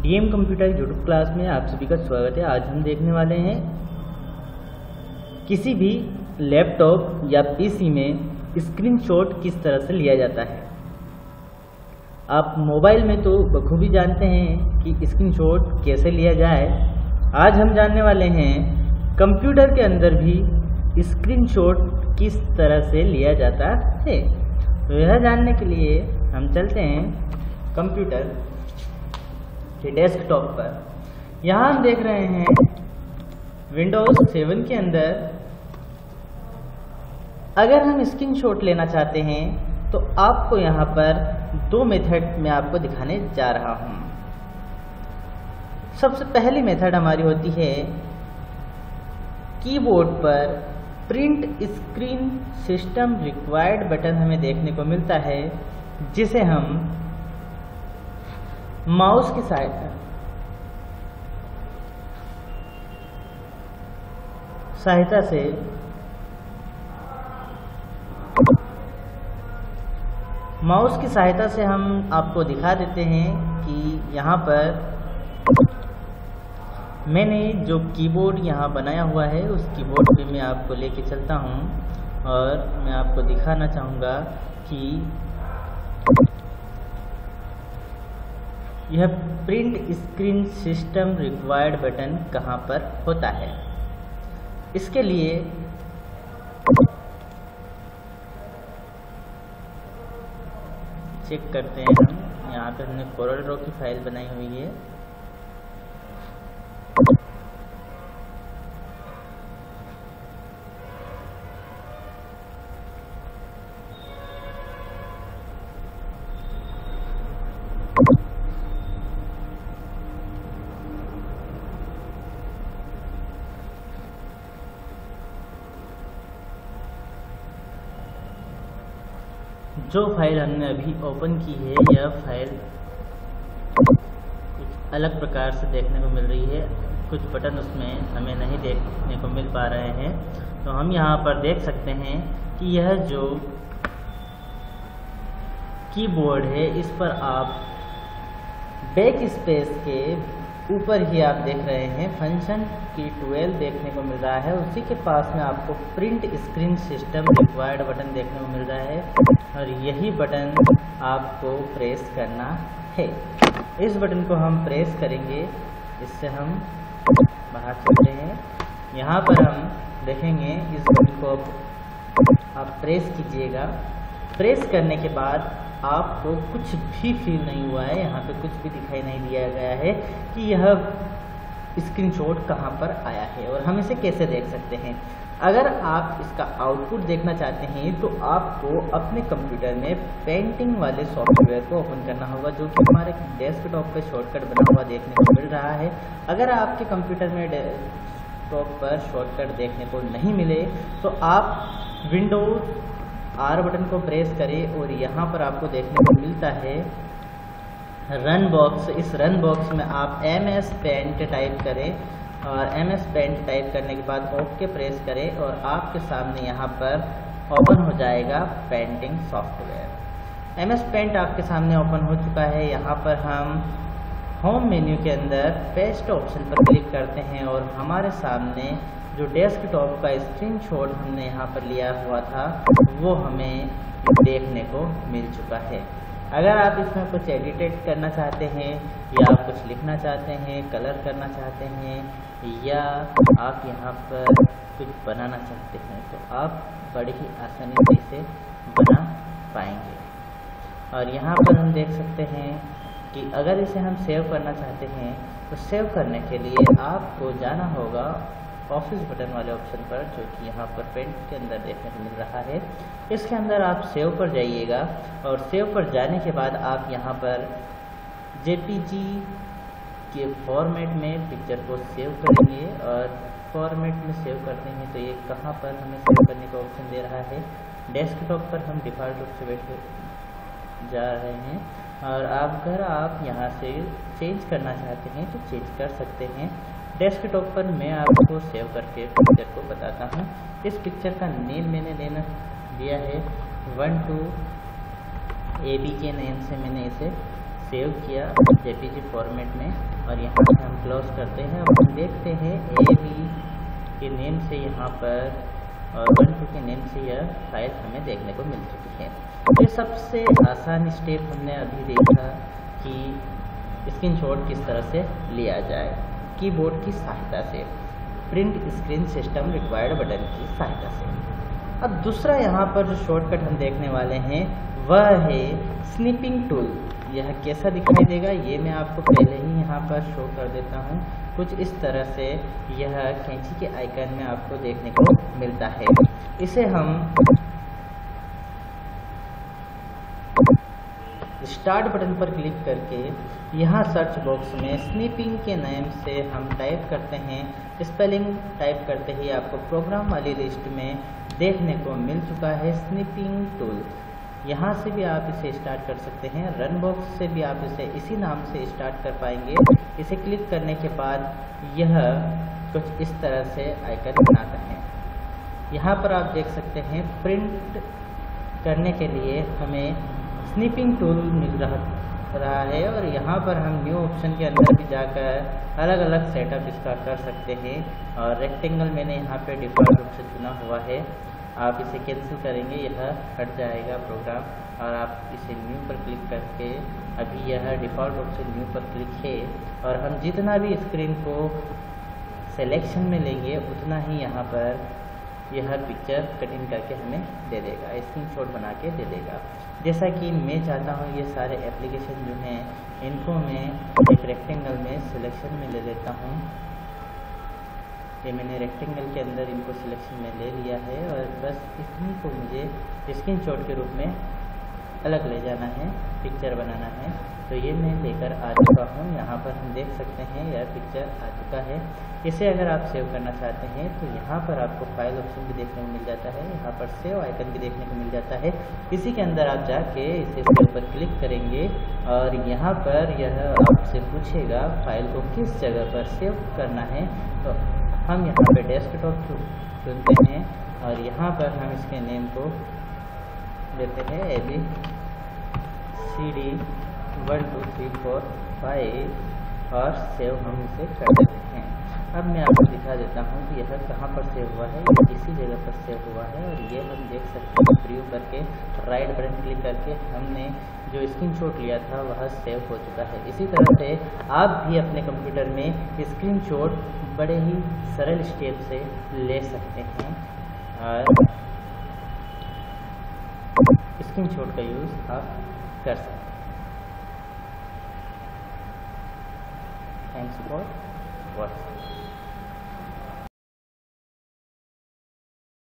DM computer YouTube class में आप सभी का स्वागत है। आज हम देखने वाले हैं किसी भी लैपटॉप या पीसी में स्क्रीनशॉट किस तरह से लिया जाता है। आप मोबाइल में तो बखूबी जानते हैं कि स्क्रीनशॉट कैसे लिया जाए। आज हम जानने वाले हैं कंप्यूटर के अंदर भी स्क्रीनशॉट किस तरह से लिया जाता है। तो यह जानने के लिए हम चलते हैं कंप्यूटर के डेस्कटॉप पर। यहाँ हम देख रहे हैं विंडोज 7 के अंदर अगर हम स्क्रीनशॉट लेना चाहते हैं तो आपको यहाँ पर दो मेथड मैं आपको दिखाने जा रहा हूँ। सबसे पहली मेथड हमारी होती है कीबोर्ड पर print screen system required button हमें देखने को मिलता है, जिसे हम माउस की सहायता से हम आपको दिखा देते हैं कि यहाँ पर मैंने जो कीबोर्ड यहाँ बनाया हुआ है उस कीबोर्ड पे मैं आपको लेके चलता हूँ और मैं आपको दिखाना चाहूँगा कि यह print screen system required button कहाँ पर होता है। इसके लिए चेक करते हैं हम। यहाँ पे हमने कोरल ड्रॉ की फाइल बनाई हुई है। जो फाइल हमने अभी ओपन की है यह फाइल कुछ अलग प्रकार से देखने को मिल रही है। कुछ बटन उसमें हमें नहीं देखने को मिल पा रहे हैं। तो हम यहाँ पर देख सकते हैं कि यह जो कीबोर्ड है इस पर आप बैक स्पेस के ऊपर ही आप देख रहे हैं फंक्शन की 12 देखने को मिल रहा है। उसी के पास में आपको print screen system required button देखने को मिल रहा है और यही बटन आपको प्रेस करना है। इस बटन को हम प्रेस करेंगे। इससे हम बाहर चलते हैं। यहाँ पर हम देखेंगे इस बटन को आप प्रेस कीजिएगा। प्रेस करने के बाद आपको कुछ भी फील नहीं हुआ है, यहाँ पे कुछ भी दिखाई नहीं दिया गया है कि यह स्क्रीनशॉट कहाँ पर आया है और हम इसे कैसे देख सकते हैं। अगर आप इसका आउटपुट देखना चाहते हैं तो आपको अपने कंप्यूटर में पेंटिंग वाले सॉफ्टवेयर को ओपन करना होगा, जो कि हमारे डेस्कटॉप पे शॉर्टकट बना हुआ देखने को मिल रहा है। अगर आपके कंप्यूटर में डेस्कटॉप पर शॉर्टकट देखने को नहीं मिले तो आप विंडोज R बटन को प्रेस करें और यहाँ पर आपको देखने को मिलता है रन बॉक्स। इस रन बॉक्स में आप MS पेंट टाइप करें और MS पेंट टाइप करने के बाद ओके प्रेस करें और आपके सामने यहाँ पर ओपन हो जाएगा पेंटिंग सॉफ्टवेयर। MS पेंट आपके सामने ओपन हो चुका है। यहाँ पर हम होम मेन्यू के अंदर पेस्ट ऑप्शन पर क्लिक करते हैं और हमारे सामने जो डेस्कटॉप का स्क्रीनशॉट हमने यहाँ पर लिया हुआ था वो हमें देखने को मिल चुका है। अगर आप इसमें कुछ एडिट करना चाहते हैं या कुछ लिखना चाहते हैं, कलर करना चाहते हैं या आप यहाँ पर कुछ बनाना चाहते हैं तो आप बड़ी ही आसानी से इसे बना पाएंगे। और यहाँ पर हम देख सकते हैं कि अगर इसे हम सेव करना चाहते हैं तो सेव करने के लिए आपको जाना होगा ऑफिस बटन वाले ऑप्शन पर, जो कि यहाँ पर पेंट के अंदर देखने को मिल रहा है। इसके अंदर आप सेव पर जाइएगा और सेव पर जाने के बाद आप यहाँ पर JPG के फॉर्मेट में पिक्चर को सेव करेंगे और फॉर्मेट में सेव करते हैं तो ये कहाँ पर हमें सेव करने का ऑप्शन दे रहा है। डेस्कटॉप पर हम डिफ़ॉल्ट रूप से बैठ जा रहे हैं और अगर आप यहाँ से चेंज करना चाहते हैं तो चेंज कर सकते हैं। डेस्कटॉप पर मैं आपको सेव करके पिक्चर को बताता हूँ। इस पिक्चर का नेम मैंने दिया है 12 AB के नेम से मैंने इसे सेव किया जेपीजी फॉर्मेट में और यहाँ से हम क्लोज करते हैं। अब हम देखते हैं AB के नेम से यहाँ पर और 1-2 के नेम से यह फाइल हमें देखने को मिल चुकी है। ये सबसे आसान स्टेप हमने अभी देखा कि स्क्रीनशॉट किस तरह से लिया जाए कीबोर्ड की सहायता से, print screen system required button की सहायता से। अब दूसरा यहाँ पर जो शॉर्टकट हम देखने वाले हैं वह है स्निपिंग टूल। यह कैसा दिखाई देगा ये मैं आपको पहले ही यहाँ पर शो कर देता हूँ। कुछ इस तरह से यह कैंची के आइकन में आपको देखने को मिलता है। इसे हम स्टार्ट बटन पर क्लिक करके यहाँ सर्च बॉक्स में स्निपिंग के नाम से हम टाइप करते हैं। स्पेलिंग टाइप करते ही आपको प्रोग्राम वाली लिस्ट में देखने को मिल चुका है स्निपिंग टूल। यहाँ से भी आप इसे स्टार्ट कर सकते हैं। रन बॉक्स से भी आप इसे इसी नाम से स्टार्ट कर पाएंगे। इसे क्लिक करने के बाद यह कुछ इस तरह से आइकन बनाता है। यहाँ पर आप देख सकते हैं प्रिंट करने के लिए हमें स्निपिंग टूल मिल रहा है और यहाँ पर हम न्यू ऑप्शन के अंदर भी जाकर अलग अलग सेटअप इसका कर सकते हैं। और रेक्टेंगल मैंने यहाँ पे डिफ़ॉल्ट रूप से चुना हुआ है। आप इसे कैंसिल करेंगे यह हट जाएगा प्रोग्राम और आप इसे न्यू पर क्लिक करके अभी यह डिफ़ॉल्ट रूप से न्यू पर क्लिक है और हम जितना भी स्क्रीन को सिलेक्शन में लेंगे उतना ही यहाँ पर यह पिक्चर कट इन करके हमें दे देगा, स्क्रीनशॉट बना के दे देगा। जैसा कि मैं चाहता हूँ ये सारे एप्लीकेशन जो हैं इनको मैं एक रेक्टेंगल में सिलेक्शन में ले लेता हूँ। ये मैंने रेक्टेंगल के अंदर इनको सिलेक्शन में ले लिया है और बस इसी को मुझे स्क्रीनशॉट के रूप में अलग ले जाना है, पिक्चर बनाना है। तो ये मैं लेकर आ चुका हूँ। यहाँ पर हम देख सकते हैं यह पिक्चर आ चुका है। इसे अगर आप सेव करना चाहते हैं तो यहाँ पर आपको फाइल ऑप्शन भी देखने को मिल जाता है, यहाँ पर सेव आइकन भी देखने को मिल जाता है। इसी के अंदर आप जाके इसे सेव पर क्लिक करेंगे और यहाँ पर यह आपसे पूछेगा फाइल को किस जगह पर सेव करना है। तो हम यहाँ पे डेस्कटॉप चुनते हैं और यहाँ पर हम इसके नेम को देते हैं ABCD 1 2 3 4 5 और सेव हम इसे कर देते हैं। अब मैं आपको दिखा देता हूँ कि यह कहाँ पर सेव हुआ है। ये इसी जगह पर सेव हुआ है और ये हम देख सकते हैं प्रीव्यू करके राइट बटन क्लिक करके हमने जो स्क्रीनशॉट लिया था वह सेव हो चुका है। इसी तरह से आप भी अपने कंप्यूटर में स्क्रीनशॉट बड़े ही सरल स्टेप से ले सकते हैं और स्क्रीनशॉट का यूज़ आप कर सकते हैं। Thanks for watching.